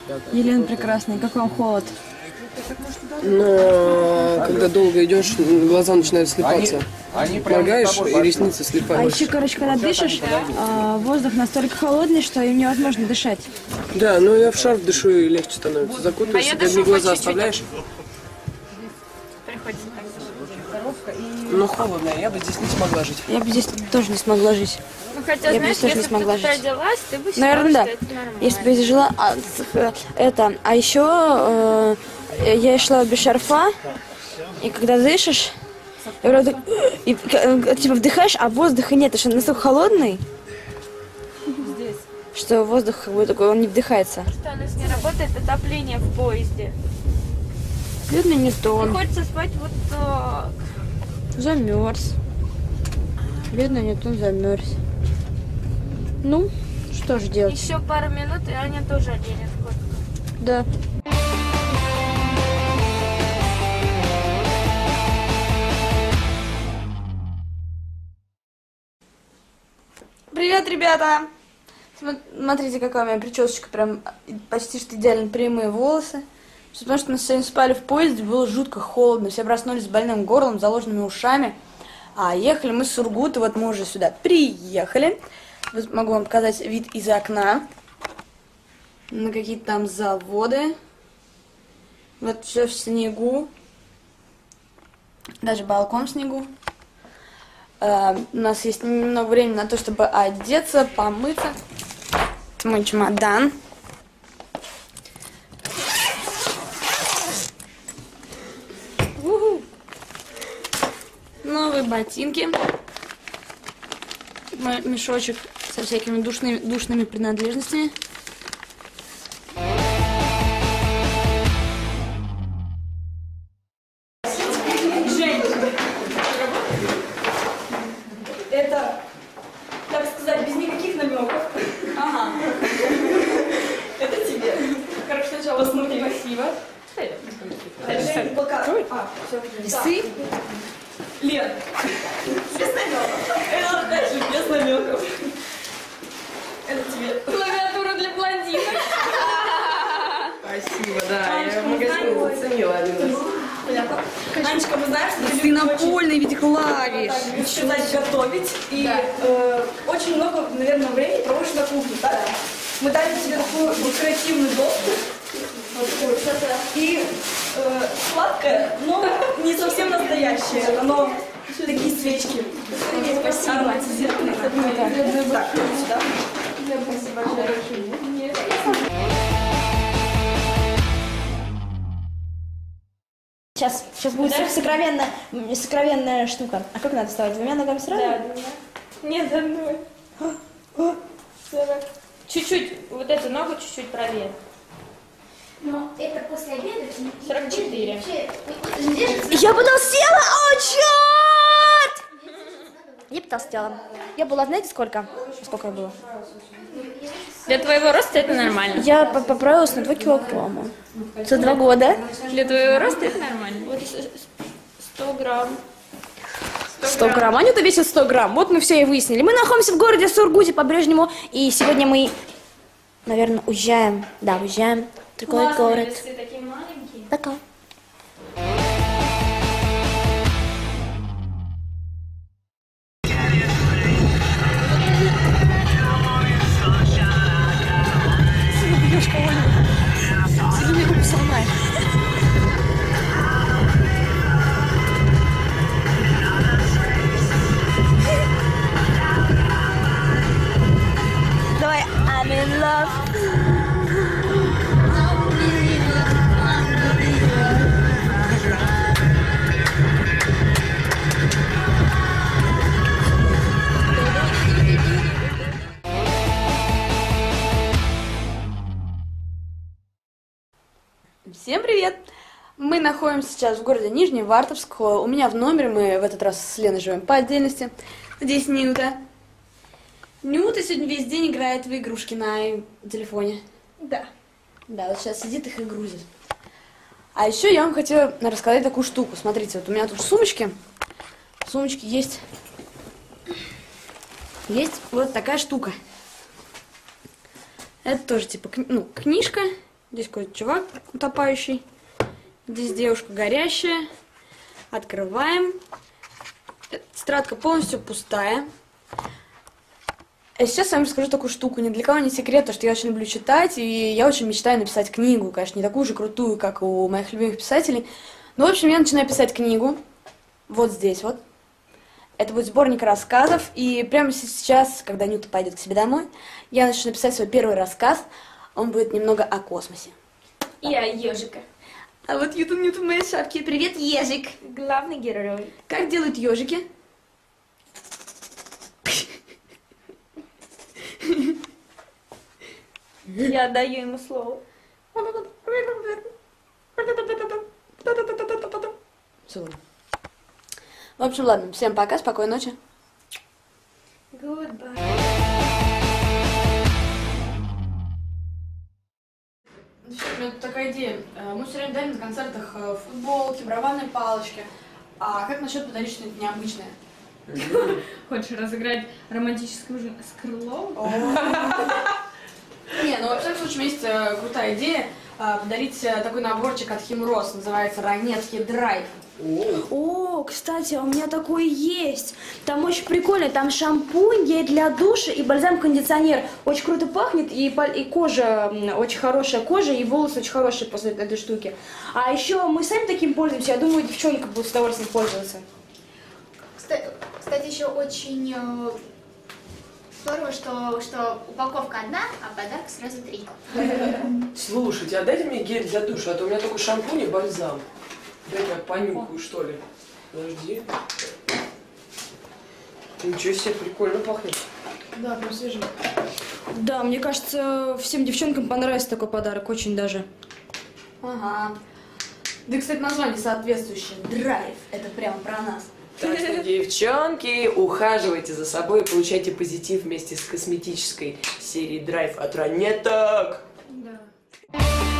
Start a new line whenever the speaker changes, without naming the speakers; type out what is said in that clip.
Елена Прекрасная, как вам холод?
Но когда долго идешь, глаза начинают слепаться. Моргаешь, и ресницы слепаются.
А еще, короче, когда дышишь, воздух настолько холодный, что им невозможно дышать.
Да, но я в шарф дышу и легче становится. Закутываешься, одни глаза оставляешь. Но холодно, я бы здесь не смогла жить.
Я бы здесь тоже не смогла жить.
Ну, хотя,
Я
знаешь,
бы тоже не
если бы
смогла
ты
жить.
родилась, ты бы
Наверное,
считала,
да.
что это нормально.
Если бы я жила... еще я шла без шарфа, и когда дышишь, типа вдыхаешь, а воздуха нет, потому что он настолько холодный, что воздух как бы такой, он не вдыхается.
Что у нас не работает отопление в поезде.
Бедный Ньютон.
Хочется спать вот так.
Замерз. Бедный Ньютон замерз. Ну, что же делать?
Еще пару минут, и Аня тоже оденет куртку.
Да. Привет, ребята! Смотрите, какая у меня причесочка, прям почти что идеально прямые волосы. Все потому, что мы сегодня спали в поезде, было жутко холодно, все проснулись с больным горлом, заложенными ушами. А ехали мы с Сургута, вот мы уже сюда приехали. Вот могу вам показать вид из окна на какие-то там заводы. Вот все в снегу, даже балкон в снегу. У нас есть немного времени на то, чтобы одеться, помыться. Это мой чемодан. Новые ботинки. Мой мешочек со всякими душными принадлежностями. Это, так сказать, без никаких намеков. Ага. Это тебе. Короче, сначала смотри. Спасибо. Весы? Лен. Без намеков. Это опять же без намеков. Это тебе.
Клавиатура для блондинок.
Спасибо, да, я в магазине заценила один раз.
Понятно. Анечка, мы знаем, что ты напольный ведь клавиш.
Сказать готовить. И очень много, наверное, времени проводишь на кухне, да? Мы дали тебе такую декоративную доску. Вот такую. И сладкое, но не совсем настоящее. Оно такие свечки. Спасибо. Ароматизированные. Так, сюда. Спасибо большое.
Сейчас будет сокровенная штука. А как надо вставать? Двумя ногами сразу?
Да, двумя. Нет, одной. Чуть-чуть, вот эту ногу чуть-чуть правее.
Но это после обеда?
44.
Я потолстела! О, черт! Я потолстела. Я была, знаете, сколько? Сколько я была?
Для твоего роста это нормально.
Я поправилась на 2 килограмма. За 2 года.
Для твоего роста это нормально. Вот 100 грамм.
100 грамм. Анюта весит 100 грамм. Вот мы все и выяснили. Мы находимся в городе Сургуте по-прежнему. И сегодня мы, наверное, уезжаем. Да, уезжаем. Такой город.
Весы такие маленькие.
Такой. Давай, I'm in love.
Всем привет! Мы находимся сейчас в городе Нижневартовск. У меня в номере, мы в этот раз с Леной живем по отдельности. Здесь Нюта. Нюта сегодня весь день играет в игрушки на телефоне.
Да.
Да, вот сейчас сидит их и грузит. А еще я вам хотела рассказать такую штуку. Смотрите, вот у меня тут в сумочке есть вот такая штука. Это тоже типа, книжка. Здесь какой-то чувак утопающий. Здесь девушка горящая. Открываем. Тетрадка полностью пустая. Я сейчас с вами расскажу такую штуку. Ни для кого не секрет, то, что я очень люблю читать, и я очень мечтаю написать книгу. Конечно, не такую же крутую, как у моих любимых писателей. Но, в общем, я начинаю писать книгу. Вот здесь вот. Это будет сборник рассказов. И прямо сейчас, когда Нюта пойдет к себе домой, я начну писать свой первый рассказ. Он будет немного о космосе.
И о ежика.
А вот Ньютон в моей шапке. Привет, ежик.
Главный герой.
Как делают ежики?
Я отдаю ему слово.
Целую. В общем, ладно. Всем пока, спокойной ночи.
Goodbye.
У меня тут такая идея. Мы все время дарим на концертах футболки, барабанные палочки. А как насчет подарить что-нибудь необычное?
Хочешь разыграть романтическую жизнь с Крыловым?
Не, ну во всяком случае есть крутая идея подарить такой наборчик от Химрос, называется «Ранетки Драйв».
О, кстати, у меня такой есть. Там очень прикольно, там шампунь, гель для душа и бальзам-кондиционер. Очень круто пахнет, и кожа, очень хорошая кожа, и волосы очень хорошие после этой штуки. А еще мы сами таким пользуемся, я думаю, девчонки будут с удовольствием пользоваться.
Кстати, еще очень здорово, что упаковка одна, а подарок сразу 3.
Слушайте, а дайте мне гель для душа, а то у меня только шампунь и бальзам. Дай я понюхаю, что ли. Подожди. Ничего себе, прикольно пахнет.
Да, прям свежий.
Да, мне кажется, всем девчонкам понравится такой подарок, очень даже.
Ага. Да, кстати, название соответствующее. Драйв. Это прямо про нас.
Так что, девчонки, ухаживайте за собой и получайте позитив вместе с косметической серией Драйв от Ранеток.
Да.